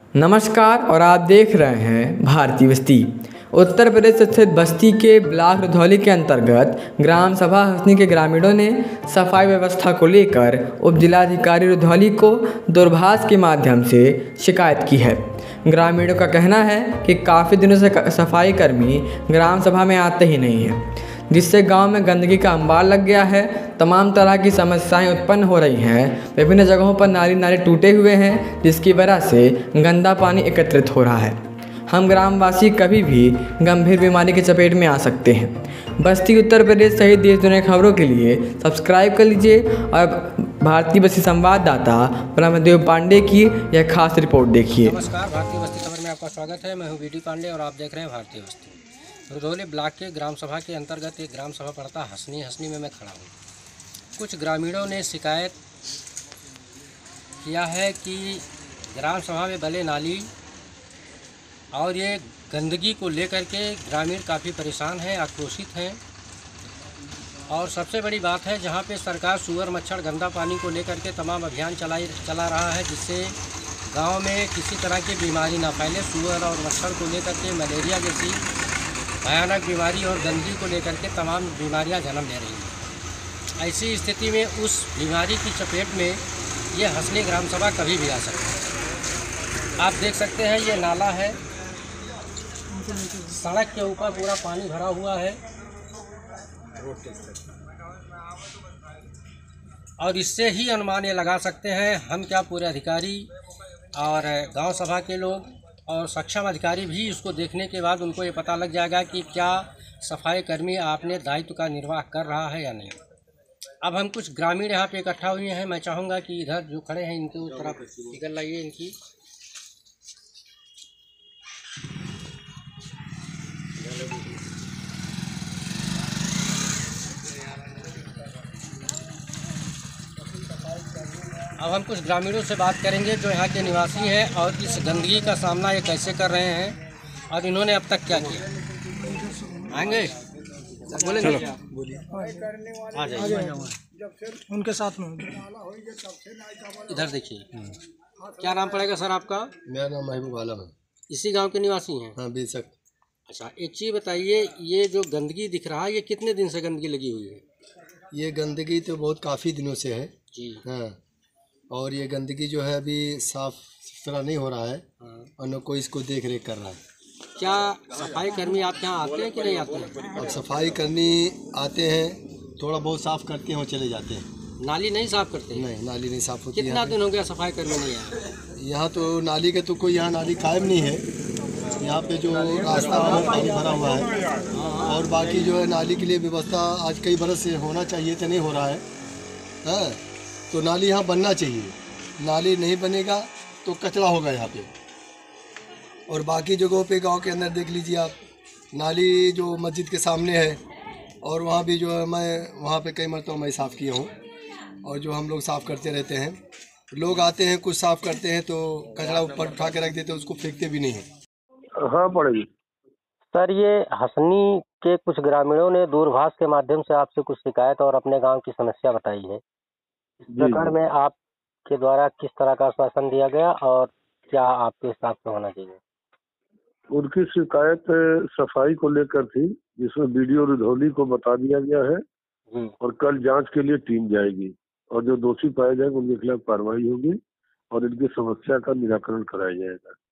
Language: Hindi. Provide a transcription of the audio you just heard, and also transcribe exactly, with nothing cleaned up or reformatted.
नमस्कार और आप देख रहे हैं भारतीय बस्ती। उत्तर प्रदेश स्थित बस्ती के ब्लॉक रुधौली के अंतर्गत ग्राम सभा हसनी के ग्रामीणों ने सफाई व्यवस्था को लेकर उप जिलाधिकारी रुधौली को दूरभाष के माध्यम से शिकायत की है। ग्रामीणों का कहना है कि काफ़ी दिनों से सफाई कर्मी ग्राम सभा में आते ही नहीं हैं, जिससे गांव में गंदगी का अंबार लग गया है। तमाम तरह की समस्याएं उत्पन्न हो रही हैं। विभिन्न जगहों पर नाली नाले टूटे हुए हैं, जिसकी वजह से गंदा पानी एकत्रित हो रहा है। हम ग्रामवासी कभी भी गंभीर बीमारी की चपेट में आ सकते हैं। बस्ती उत्तर प्रदेश सहित देश दुनिया खबरों के लिए सब्सक्राइब कर लीजिए और भारतीय बस्ती संवाददाता ब्रह्मदेव पांडे की यह खास रिपोर्ट देखिए। नमस्कार, भारतीय बस्ती खबर में आपका स्वागत है। मैं हूं बीडी पांडे और आप देख रहे हैं भारतीय बस्ती। रुधौली ब्लॉक के ग्राम सभा के अंतर्गत एक ग्राम सभा पड़ता हसनी हसनी में मैं खड़ा हूँ। कुछ ग्रामीणों ने शिकायत किया है कि ग्राम सभा में बले नाली और ये गंदगी को लेकर के ग्रामीण काफ़ी परेशान हैं, आक्रोशित हैं। और सबसे बड़ी बात है, जहाँ पे सरकार सुअर मच्छर गंदा पानी को लेकर के तमाम अभियान चलाई चला रहा है, जिससे गांव में किसी तरह की बीमारी ना फैले। सुअर और मच्छर को लेकर के मलेरिया जैसी भयानक बीमारी और गंदगी को लेकर के तमाम बीमारियां जन्म ले रही हैं। ऐसी स्थिति में उस बीमारी की चपेट में ये हसनी ग्राम सभा कभी भी आ सकती है। आप देख सकते हैं, ये नाला है, सड़क के ऊपर पूरा पानी भरा हुआ है और इससे ही अनुमान ये लगा सकते हैं हम क्या, पूरे अधिकारी और गांव सभा के लोग और सक्षम अधिकारी भी इसको देखने के बाद उनको ये पता लग जाएगा कि क्या सफाई कर्मी आपने दायित्व का निर्वाह कर रहा है या नहीं। अब हम कुछ ग्रामीण यहाँ पे इकट्ठा हुए हैं। मैं चाहूँगा कि इधर जो खड़े हैं इनके उस तरफ निकल लाइए इनकी। अब हम कुछ ग्रामीणों से बात करेंगे जो यहाँ के निवासी हैं और इस गंदगी का सामना ये कैसे कर रहे हैं और इन्होंने अब तक क्या किया। आएंगे बोलेंगे, बोलिए, आ जाइए उनके साथ में। इधर देखिए, क्या नाम पड़ेगा सर आपका? मेरा नाम महबूब आलम है। इसी गांव के निवासी हैं? हाँ, बेशक। अच्छा, एक चीज़ बताइए, ये जो गंदगी दिख रहा है ये कितने दिन से गंदगी लगी हुई है? ये गंदगी तो बहुत काफ़ी दिनों से है जी। हाँ, और ये गंदगी जो है अभी साफ सुथरा नहीं हो रहा है। हाँ। और न कोई इसको देख रेख कर रहा है। क्या सफाई कर्मी आपके यहाँ आते हैं कि नहीं आते हैं? अब सफाई करनी आते हैं, थोड़ा बहुत साफ़ करते हैं और चले जाते हैं। नाली नहीं साफ करते हैं? नहीं, नाली नहीं साफ़ होती। कितना दिन हो गया सफाई कर्मी नहीं आया? यहाँ तो नाली के तो कोई यहाँ नाली कायम नहीं है। यहाँ पे जो रास्ता है पानी भरा हुआ है और बाकी जो है नाली के लिए व्यवस्था आज कई बरस से होना चाहिए तो नहीं हो रहा है। हाँ, तो नाली यहाँ बनना चाहिए। नाली नहीं बनेगा तो कचरा होगा यहाँ पे। और बाकी जगहों पे गांव के अंदर देख लीजिए आप, नाली जो मस्जिद के सामने है और वहाँ भी जो है मैं वहाँ पे कई मरतबा मैं साफ़ किया हूँ और जो हम लोग साफ़ करते रहते हैं। लोग आते हैं, कुछ साफ़ करते हैं तो कचरा ऊपर उठा के रख देते हैं, उसको फेंकते भी नहीं हैं। हाँ, पड़ेगी सर, ये हसनी के कुछ ग्रामीणों ने दूरभाष के माध्यम से आपसे कुछ शिकायत और अपने गांव की समस्या बताई है। इस प्रकरण में आपके द्वारा किस तरह का आश्वासन दिया गया और क्या आपके हिसाब से होना चाहिए? उनकी शिकायत सफाई को लेकर थी, जिसमें वीडियो रुधौली को बता दिया गया है जी। और कल जांच के लिए टीम जाएगी और जो दोषी पाए जाएंगे उनके खिलाफ कार्रवाई होगी और इनकी समस्या का निराकरण कराया जाएगा।